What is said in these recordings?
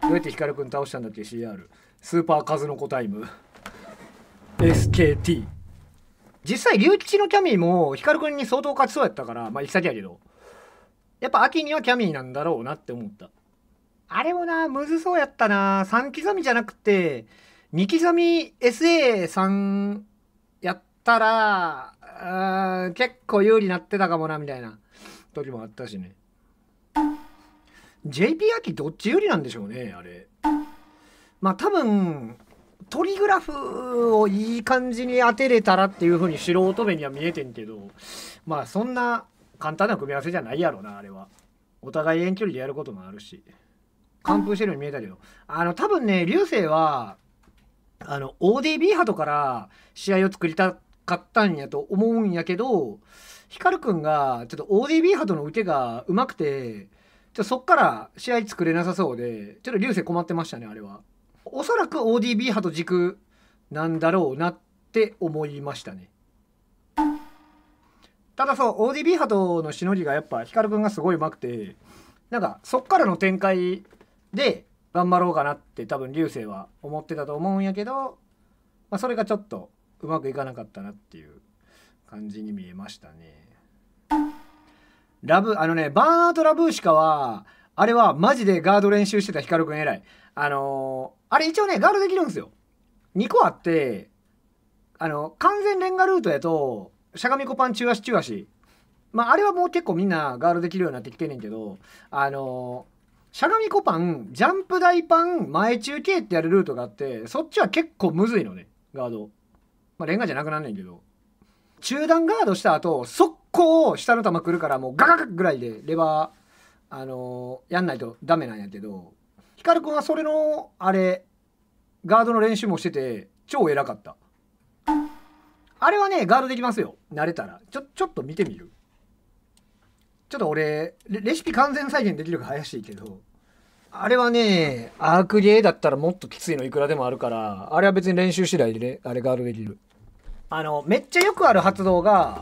どうやって光くん倒したんだっけ CR。スーパー数の子タイム。SKT。実際、龍吉のキャミーも光くんに相当勝ちそうやったから、まあ行き先やけど。やっぱ秋にはキャミーなんだろうなって思った。あれもな、むずそうやったな。3刻みじゃなくて、2刻み SA3 やったら、結構有利になってたかもな、みたいな時もあったしね。JP 秋どっち有利なんでしょうね、あれ。まあ多分、トリグラフをいい感じに当てれたらっていう風に素人目には見えてんけど、まあそんな簡単な組み合わせじゃないやろな、あれは。お互い遠距離でやることもあるし。完封してるように見えたけど、多分ね、流星は、ODB ハトから試合を作りたかったんやと思うんやけど、ヒカルくんがちょっと ODB ハトの受けが上手くて、そっから試合作れなさそうで、ちょっと流星困ってましたね、あれは。おそらく ODB ハト軸なんだろうなって思いましたね。ただそう、ODB ハトのしのぎがやっぱヒカルくんがすごい上手くて、なんかそっからの展開で頑張ろうかなって多分流星は思ってたと思うんやけど、まあ、それがちょっとうまくいかなかったなっていう感じに見えましたね。バーンアウトラブーシカはあれはマジでガード練習してたヒカルくん偉い。あれ一応ねガードできるんですよ。2個あって、完全レンガルートやとしゃがみこパン中足中足、まああれはもう結構みんなガードできるようになってきてんねんけど、しゃがみこパン、ジャンプ台パン、前中継ってやるルートがあって、そっちは結構むずいのね、ガード。まあ、レンガじゃなくなんねんけど。中段ガードした後、速攻下の球来るから、もうガガガぐらいでレバー、やんないとダメなんやけど、ヒカルくんはそれの、ガードの練習もしてて、超偉かった。あれはね、ガードできますよ。慣れたら。ちょっと見てみる？ちょっと俺、レシピ完全再現できるか怪しいけど、あれはね、アークゲーだったらもっときついのいくらでもあるから、あれは別に練習次第でね、あれガードできる。めっちゃよくある発動が、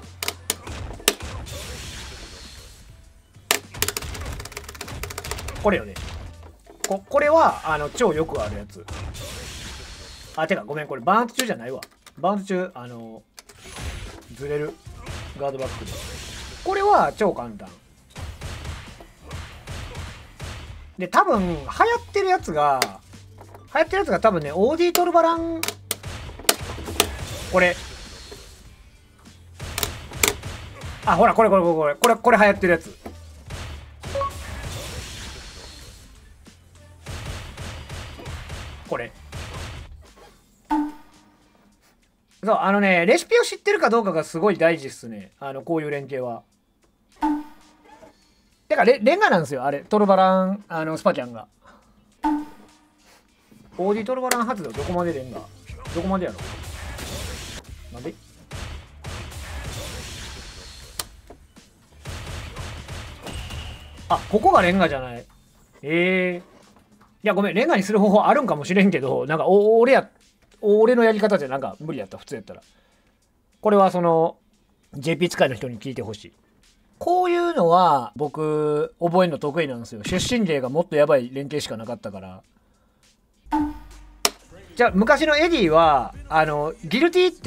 これよね。これは、超よくあるやつ。てか、ごめん、これバーント中じゃないわ。バーント中、ずれる。ガードバックで。これは超簡単。で、多分、流行ってるやつが多分ね、OD トルバラン、これ。ほら、これ流行ってるやつ。これ。そう、レシピを知ってるかどうかがすごい大事っすね。こういう連携は。てかレンガなんですよ、あれ。トルバラン、スパキャンが。OD トルバラン発動どこまでレンガ？どこまでやろ？なんで？ここがレンガじゃない。いや、ごめん、レンガにする方法あるんかもしれんけど、なんか、俺のやり方じゃなんか無理やった、普通やったら。これはJP 使いの人に聞いてほしい。こういうのは、僕、覚えるの得意なんですよ。出身例がもっとやばい連携しかなかったから。じゃあ、昔のエディは、ギルティって、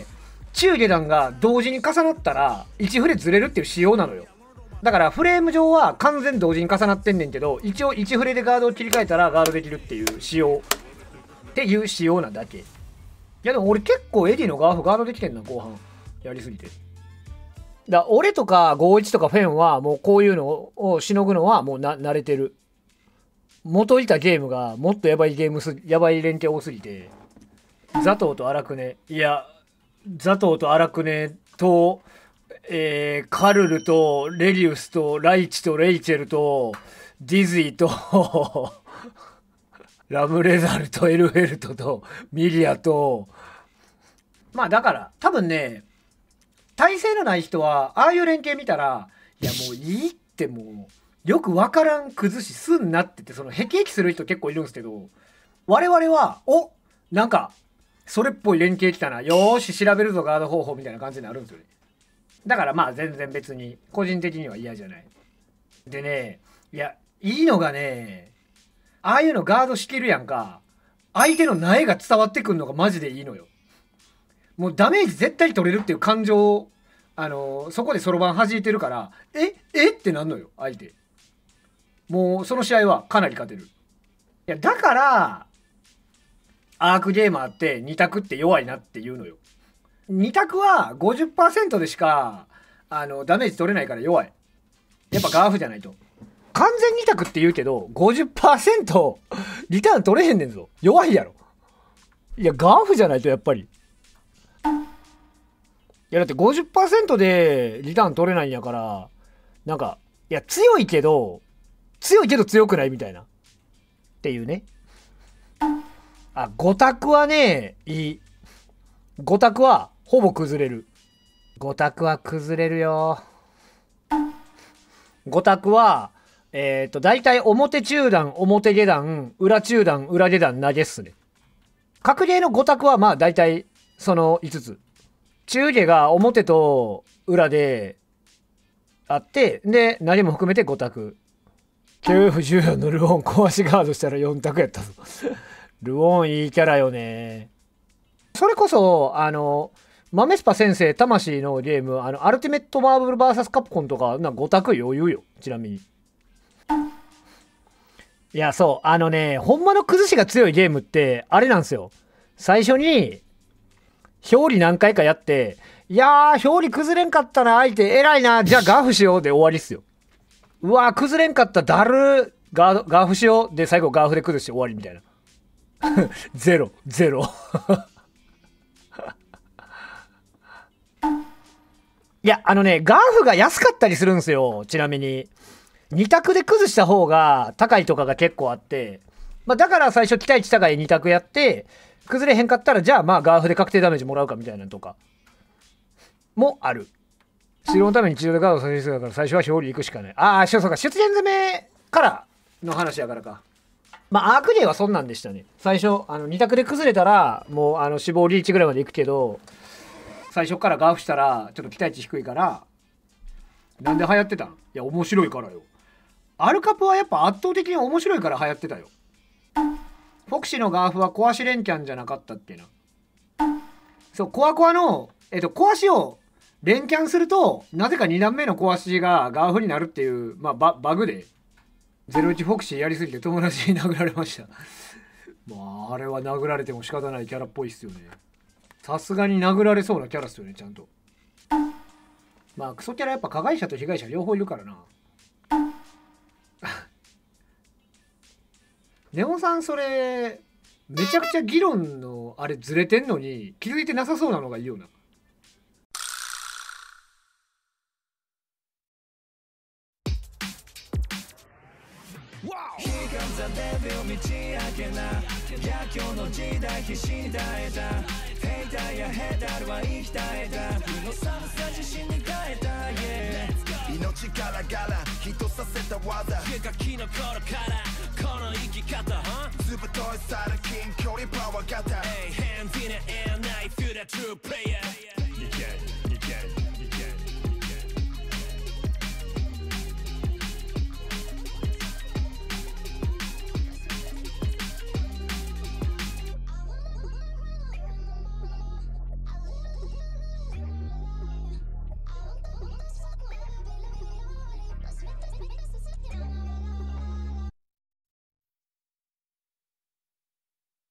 中下段が同時に重なったら、1フレずれるっていう仕様なのよ。だからフレーム上は完全同時に重なってんねんけど、一応1フレでガードを切り替えたらガードできるっていう仕様なだけ。いやでも俺結構エディのガードできてんな、後半やりすぎて。俺とか51とかフェンはもうこういうのをしのぐのはもう慣れてる。元いたゲームがもっとやばい連携多すぎて、ザトウと荒くね、ザトウと荒くねとカルルとレリウスとライチとレイチェルとディズィとラムレザルとエルフェルトとミリアと、まあだから多分ね、耐性のない人はああいう連携見たら、いやもういいって、もうよくわからん崩しすんなって言って、そのヘキヘキする人結構いるんですけど、我々はなんかそれっぽい連携きたな、よーし調べるぞガード方法みたいな感じになるんですよね。だからまあ全然別に個人的には嫌じゃない。でね、いいのがね、 ああいうのガードしてるやんか。相手の苗が伝わってくんのがマジでいいのよ。もうダメージ絶対取れるっていう感情をそこでそろばん弾いてるから、えってなんのよ相手。もうその試合はかなり勝てる。いやだからアークゲーマーって2択って弱いなっていうのよ。2択は 50% でしかダメージ取れないから弱い。やっぱガーフじゃないと。完全2択って言うけど 50% リターン取れへんねんぞ。弱いやろ。いやガーフじゃないとやっぱり。いやだって 50% でリターン取れないんやから、なんかいや強いけど強くないみたいなっていうね。あ、5択はねいい。5択はほぼ崩れる。5択は崩れるよ。5択は大体表中段表下段裏中段裏下段投げっすね。格ゲーの5択はまあ大体その5つ。中下が表と裏であって、で投げも含めて5択。9F14 のルオン壊しガードしたら4択やったぞ。ルオンいいキャラよね。それこそマメスパ先生魂のゲームアルティメットマーブル VS カプコンとか5択余裕よ。ちなみにいやそうほんまの崩しが強いゲームってあれなんですよ。最初に表裏何回かやって、いやー表裏崩れんかったな相手偉いなじゃあガーフしようで終わりっすよ。うわー崩れんかっただるガーフしようで最後ガーフで崩して終わりみたいな。ゼロいやガーフが安かったりするんですよ。ちなみに2択で崩した方が高いとかが結構あって、だから最初期待値高い2択やって崩れへんかったらじゃあまあガーフで確定ダメージもらうかみたいなのとかもある。城のために治療でガードさせる人だから最初は表裏行くしかない。そうか出現攻めからの話やからか。アークゲーはそんなんでしたね。最初2択で崩れたらもう死亡リーチぐらいまでいくけど、最初からガーフしたらちょっと期待値低いから。なんで流行ってたん？いや面白いからよ。アルカプはやっぱ圧倒的に面白いから流行ってたよ。フォクシーのガーフは壊し連キャンじゃなかったっけな。そうコアコアの壊しを連キャンするとなぜか2段目の壊しがガーフになるっていうバグで、01フォクシーやりすぎて友達に殴られました。あれは殴られても仕方ないキャラっぽいっすよね。さすがに殴られそうなキャラっすよねちゃんと。クソキャラやっぱ加害者と被害者両方いるからな。ネオさんそれめちゃくちゃ議論のあれずれてんのに気づいてなさそうなのがいいよな。 命からがら人させた技ガキの頃からこの生き方ずぶといさる近距離パワー型 Hey hands in the air